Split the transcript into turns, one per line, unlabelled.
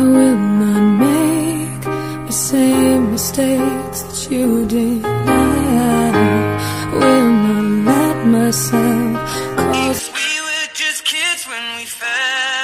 will not make the same mistakes that you did. I will not let myself cause
we were just kids when we fell.